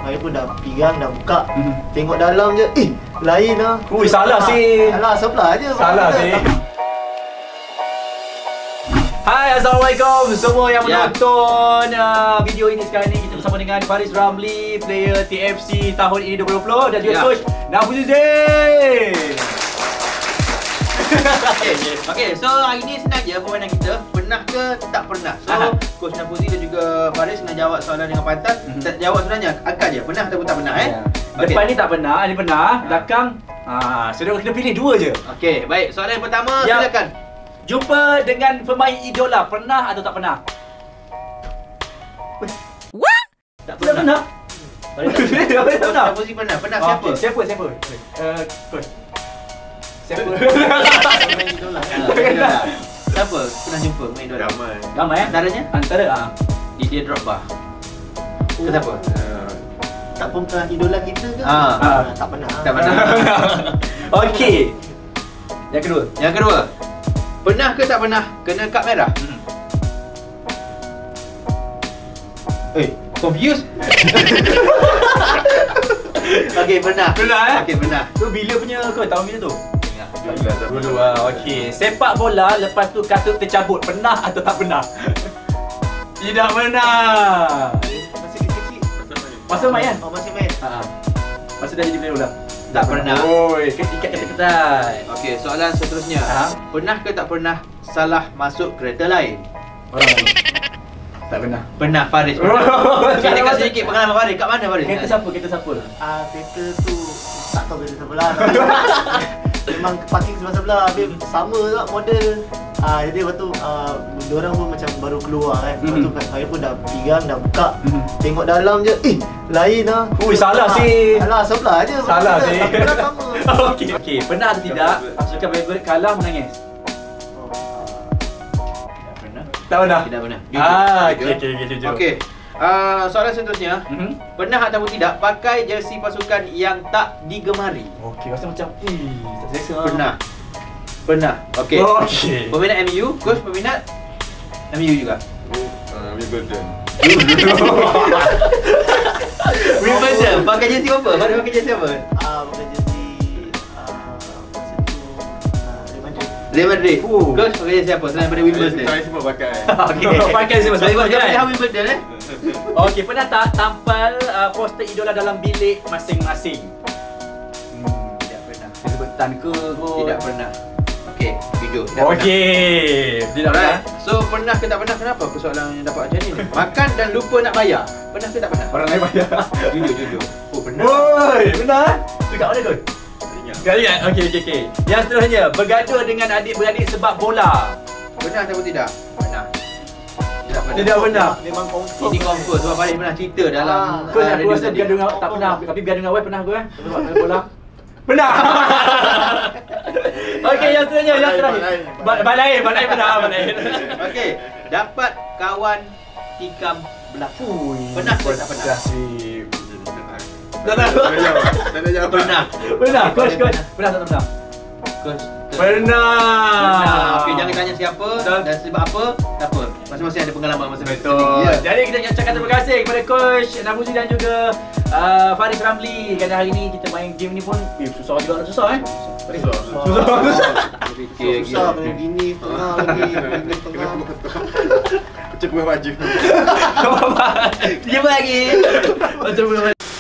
saya pun dah pegang, dah buka. Tengok dalam je, lain lah. Ui, salah sih. Alah, sebelah je. Salah sih. Hai, Assalamualaikum semua yang menonton video ini sekarang ni. Kita bersama dengan Faris Ramli, player TFC tahun ini 2020 dan juga coach Nafuzi Zain. Okay, so hari ni senang je permainan kita. Pernah ke tak pernah? So, Coach Nafuzi dan juga Faris kena jawab soalan dengan pantas. Tak jawab sebenarnya, angkat je. Pernah ataupun tak pernah Depan ni tak pernah, ni pernah. Belakang, saudara kena pilih dua je. Okay, baik. Soalan yang pertama, silakan. Jumpa dengan pemain idola, pernah atau tak pernah? What? Tak pernah. Tak pernah. Nafuzi pernah. Pernah siapa? Siapa? Coach. Siapa? Main idola. Siapa pernah jumpa main idola? Ramai Antaranya? Antara Didier Drogba. Ke siapa? Tak pernah idola kita ke? Tak pernah. Tak pernah. Okey. Yang kedua. Yang kedua. Pernah ke tak pernah kena kad merah? Confused? Okey, pernah. Pernah Okey, pernah. Tu bila punya kau tahun bila tu? Dulu. Okey. Sepak bola lepas tu kasut tercabut, pernah atau tak pernah? Tidak pernah. Masih kecil-kecil. Masa main kan? Masih main. Masa dah jadi player bola. Tak pernah. Oi, ikat ketat-ketat. Okey, soalan seterusnya. Pernah ke tak pernah salah masuk kereta lain? Tak pernah. Pernah, Faris. Ceritakan sedikit pengalaman Faris. Kat mana Faris? Kereta siapa? Kereta tu tak tahu kereta sebelah. Memang parking sebelah-sebelah. Habis sama juga model. Jadi lepas tu diorang pun macam baru keluar kan. Lepas tu saya pun dah pegang, dah buka. Tengok dalam je, lain lah. Ui, salah sih. Alah, sebelah je. Salah sih. Sebelah sama. Okey, pernah atau tidak pasukan Belgrade kalah menangis? Tak pernah. Tidak pernah. Jujur. Okey. Soalan seterusnya. Pernah ataupun tidak pakai jersey pasukan yang tak digemari? Okey, rasa macam tak selesa. Pernah. Okey. Okey. Peminat MU, coach peminat MU juga. Wimbledon. Wimbledon. Pakai jersey apa? Pakai jersey apa? Pakai jersey masa tu Real Madrid. Coach pakai jersey apa selain daripada Wimbledon? Saya semua pakai. Okey, pakai semua. Saya Sebab pakai Wimbledon Okey, pernah tak tampal poster idola dalam bilik masing-masing? Tidak pernah. Sebutan ke? Tidak pernah. Okey, jujur. Okey. Tidak pernah. So, pernah ke tak pernah? Kenapa persoalan yang dapat macam ni? Makan dan lupa nak bayar. Pernah ke tak pernah? Orang lain bayar. Jujur. Pernah. Oi, benar? Dekat mana tu? Ingat. Okey. Yang seterusnya, bergaduh dengan adik-beradik sebab bola. Pernah ataupun tidak? Pernah. Tidak pernah. Memang confirm. Ini confirm sebab Faris pernah cerita dalam Kau aku rasa bergaduh dengan tak pernah, tapi bergaduh dengan wife pernah aku sebab main bola. Pernah. Okey, yang seterusnya, yang terakhir. Balai pernah. Okey, dapat kawan tikam belakang. Pernah ke tak pernah? Tak nak jawab. Pernah. Coach. Pernah tak pernah? Coach. Pernah. Okey, jangan tanya siapa dan sebab apa, tak apa. Masing-masing ada pengalaman masing-masing. Betul. Jadi kita ucapkan terima kasih kepada Coach Nafuzi dan juga Faris Ramli. Kerana hari ni kita main game ni pun susah juga. Susah. Susah kena gini, tengah lagi. Cepat baju. Jumpa lagi. Macam